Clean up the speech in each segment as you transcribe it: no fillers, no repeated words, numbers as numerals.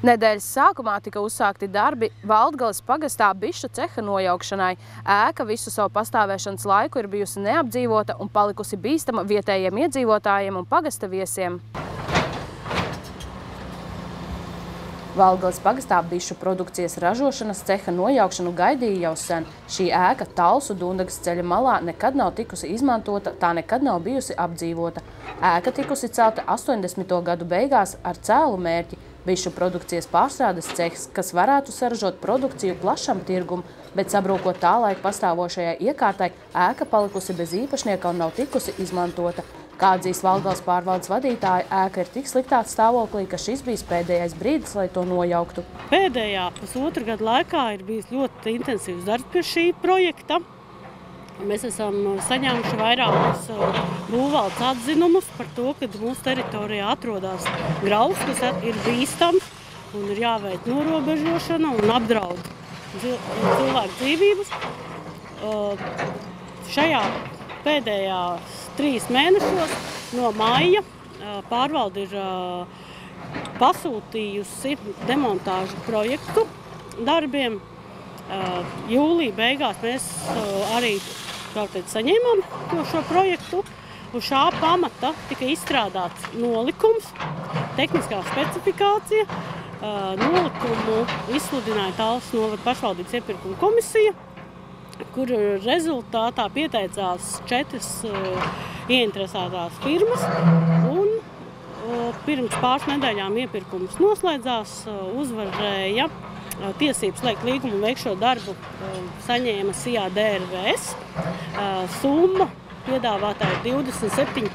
Nedēļas sākumā tika uzsākti darbi Valdgales pagastā bišu ceha nojaukšanai. Ēka visu savu pastāvēšanas laiku ir bijusi neapdzīvota un palikusi bīstama vietējiem iedzīvotājiem un pagasta viesiem. Valdgales pagastā bišu produkcijas ražošanas ceha nojaukšanu gaidīja jau sen. Šī ēka Talsu Dundagas ceļa malā nekad nav tikusi izmantota, tā nekad nav bijusi apdzīvota. Ēka tikusi celta 80. gadu beigās ar cēlu mērķi – bišu produkcijas pārstrādes cehs, kas varētu saražot produkciju plašam tirgum, bet sabrūkot tā laika pastāvošajai iekārtai, ēka palikusi bez īpašnieka un nav tikusi izmantota. Kā atzīst Valdgales pārvaldes vadītāja, ēka ir tik sliktā stāvoklī, ka šis bijis pēdējais brīdis, lai to nojauktu. Pēdējā pusotra gada laikā ir bijis ļoti intensīvs darbs pie šī projekta. Mēs esam saņēmuši vairākus būvvaldes atzinumus par to, ka mūsu teritorijā atrodas grauvs, kas ir bīstams un ir jāveic norobežošana un apdraud cilvēku dzīvības. Šajā pēdējās 3 mēnešos no maija pārvalde ir pasūtījusi demontāžu projektu darbiem. Jūlija beigās mēs arī saņēmām šo projektu. Uz šā pamata tika izstrādāts nolikums, tehniskā specifikācija. Nolikumu izsludināja Talsu novada pašvaldības iepirkuma komisija, kur rezultātā pieteicās 4 ieinteresētās firmas. Un pirms pāris nedēļām iepirkums noslēdzās, uzvarēja tiesības slēgt līgumu un veikt šo darbu saņēma SIA DRVS. Summa piedāvātā ir 27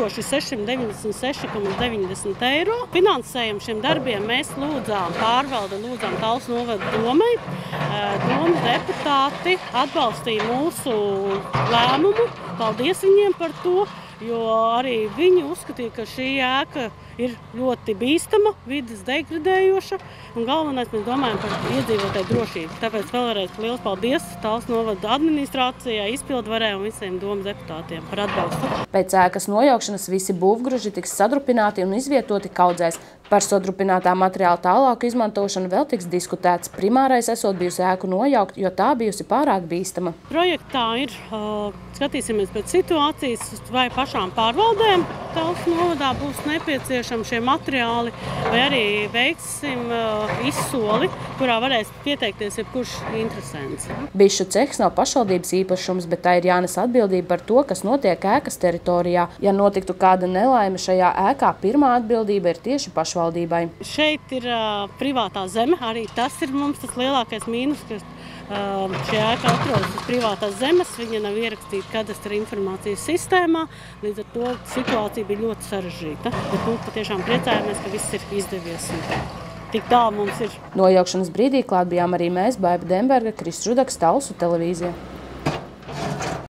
696,90 eiro. Finansējumu šiem darbiem mēs lūdzām Talsu novada domai. Domas deputāti atbalstīja mūsu lēmumu. Paldies viņiem par to, jo arī viņi uzskatīja, ka šī ēka ir ļoti bīstama, vides degradējoša, un galvenais mēs domājam par iedzīvotāju drošību. Tāpēc vēlreiz liels paldies Talsu novada administrācijai, izpildvarē un visiem domas deputātiem par atbalstu. Pēc ēkas nojaukšanas visi būvgruži tiks sadrupināti un izvietoti kaudzēs. Par sadrupinātā materiāla tālāku izmantošanu vēl tiks diskutēts. Primārais esot bijusi ēku nojaukt, jo tā bijusi pārāk bīstama. Projektā ir, skatīsimies pēc situācijas, vai pašām pārvaldēm Talsu novadā būs nepieciešami šie materiāli, vai arī veiksim izsoli, kurā varēs pieteikties jebkurš interesents. Bišu cehs nav pašvaldības īpašums, bet tā ir jānes atbildība par to, kas notiek ēkas teritorijā. Ja notiktu kāda nelaime šajā ēkā, pirmā atbildība ir tieši pašvaldībai. Šeit ir privātā zeme, arī tas ir mums tas lielākais mīnus, ka šī ēka atrodas uz privātās zemes, viņa nav ierakstīta kadastra informācijas sistēmā, līdz ar to situācija bija ļoti sarežģīta. Bet patiešām priecājamies, ka viss ir izdevies. Tik tā mums ir. Nojaukšanas brīdī klāt bijām arī mēs, Baiba Demberga, Krists Žudaks, Talsu televīzija.